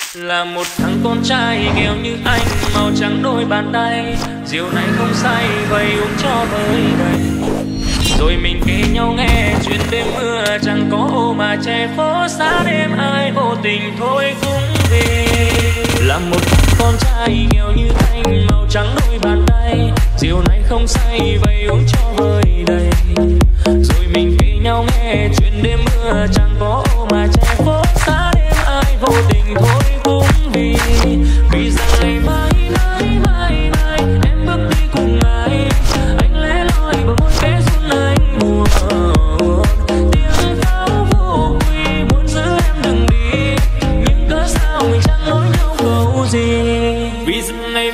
Là một thằng con trai nghèo như anh, màu trắng đôi bàn tay, rượu này không say vậy uống cho vơi đầy. Rồi mình kể nhau nghe chuyện đêm mưa, chẳng có ô mà che phố xa đêm, ai vô tình thôi cũng về. Là một thằng con trai nghèo như anh, màu trắng đôi bàn tay, rượu này không say vậy uống cho vơi đầy. Rồi mình kể nhau nghe chuyện đêm mưa, chẳng có ô mà che phố xa đêm, ai vô tình thôi cũng vì rằng ngày mai em bước đi cùng ai, anh lẽ loi bờ môi khẽ run anh buồn. Tiếng pháo vô quy muốn giữ em đừng đi, nhưng cớ sao mình chẳng nói nhau câu gì. Vì rằng ngày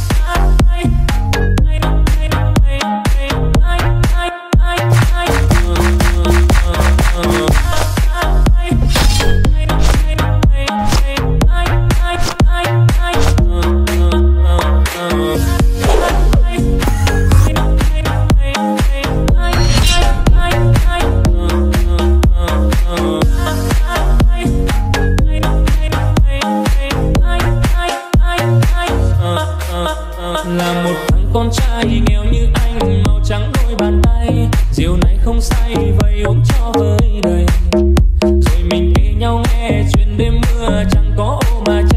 là một thằng con trai nghèo như anh, màu trắng đôi bàn tay, rượu này không say vậy uống cho vơi đầy. Rồi mình kể nhau nghe chuyện đêm mưa, chẳng có ô mà